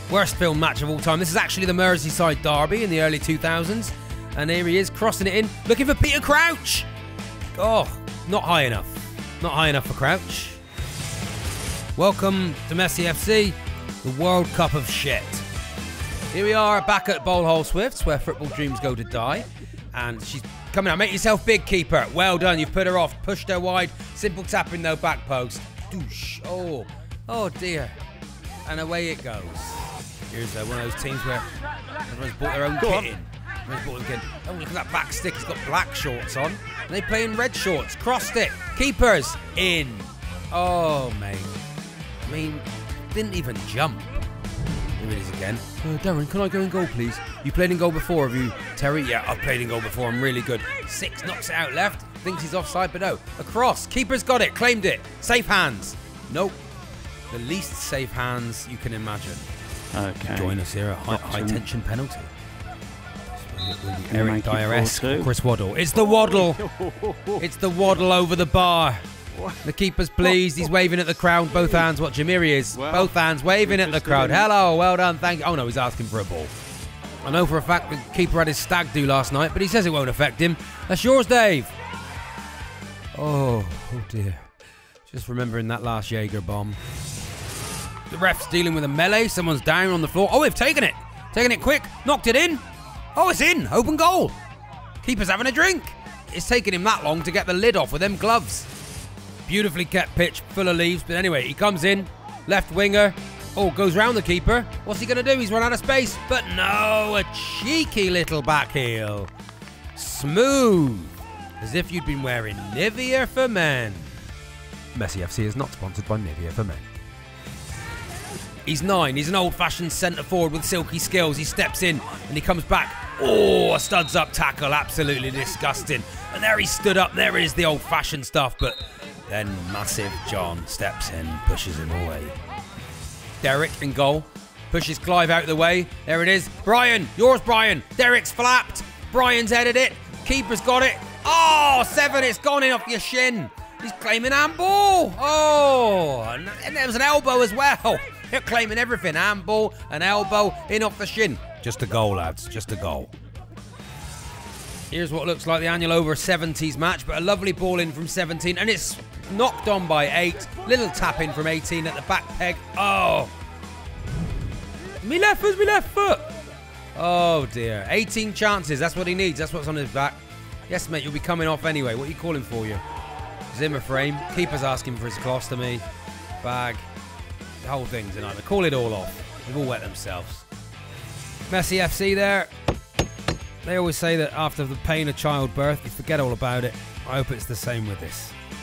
Worst film match of all time. This is actually the Merseyside Derby in the early 2000s. And here he is, crossing it in, looking for Peter Crouch. Oh, not high enough. Not high enough for Crouch. Welcome to Messi FC, the World Cup of shit. Here we are back at Bowlhole Swifts, where football dreams go to die. And she's coming out. Make yourself big, keeper. Well done. You've put her off. Pushed her wide. Simple tapping, though, back post. Douche. Oh dear. And away it goes. Here's one of those teams where everyone's bought their own kit in. Everyone's bought their kit. Oh, look at that back stick. It's got black shorts on. And they play in red shorts. Crossed it. Keepers in. Oh, mate. I mean, didn't even jump. Here it is again. Darren, can I go in goal, please? You played in goal before, have you, Terry? Yeah, I've played in goal before. I'm really good. 6 knocks it out left. Thinks he's offside, but no. Across. Keeper's got it. Claimed it. Safe hands. Nope. The least safe hands you can imagine. Okay. Join us here at high tension penalty. Eric Dyer-esque. Chris Waddle. It's the Waddle. It's the Waddle over the bar. The keeper's pleased. He's waving at the crowd. Both hands. Watch him. Here he is. Well, both hands waving at the crowd. Hello. Well done. Thank you. Oh, no. He's asking for a ball. I know for a fact the keeper had his stag do last night, but he says it won't affect him. That's yours, Dave. Oh dear. Just remembering that last Jaeger bomb. The ref's dealing with a melee. Someone's down on the floor. Oh, they've taken it. Taken it quick. Knocked it in. Oh, it's in. Open goal. Keeper's having a drink. It's taken him that long to get the lid off with them gloves. Beautifully kept pitch, full of leaves. But anyway, he comes in, left winger. Oh, goes round the keeper. What's he going to do? He's run out of space. But no, a cheeky little back heel. Smooth. As if you'd been wearing Nivea for men. Messi FC is not sponsored by Nivea for men. He's 9. He's an old-fashioned centre forward with silky skills. He steps in and he comes back. Oh, a studs up tackle. Absolutely disgusting. And there he stood up. There is the old-fashioned stuff. But then massive John steps in, pushes him away. Derek in goal. Pushes Clive out of the way. There it is. Brian. Yours, Brian. Derek's flapped. Brian's headed it. Keeper's got it. Oh, 7. It's gone in off your shin. He's claiming handball. Oh, and there was an elbow as well. They're claiming everything. Handball, an elbow, in off the shin. Just a goal, lads. Just a goal. Here's what looks like the annual over 70s match, but a lovely ball in from 17, and it's knocked on by 8. Little tap in from 18 at the back peg. Oh. Me left foot. Oh, dear. 18 chances. That's what he needs. That's what's on his back. Yes, mate, you'll be coming off anyway. What are you calling for you? Zimmer frame. Keeper's asking for his colostomy. Bag. The whole thing tonight. They call it all off. They've all wet themselves. Messi FC there. They always say that after the pain of childbirth, you forget all about it. I hope it's the same with this.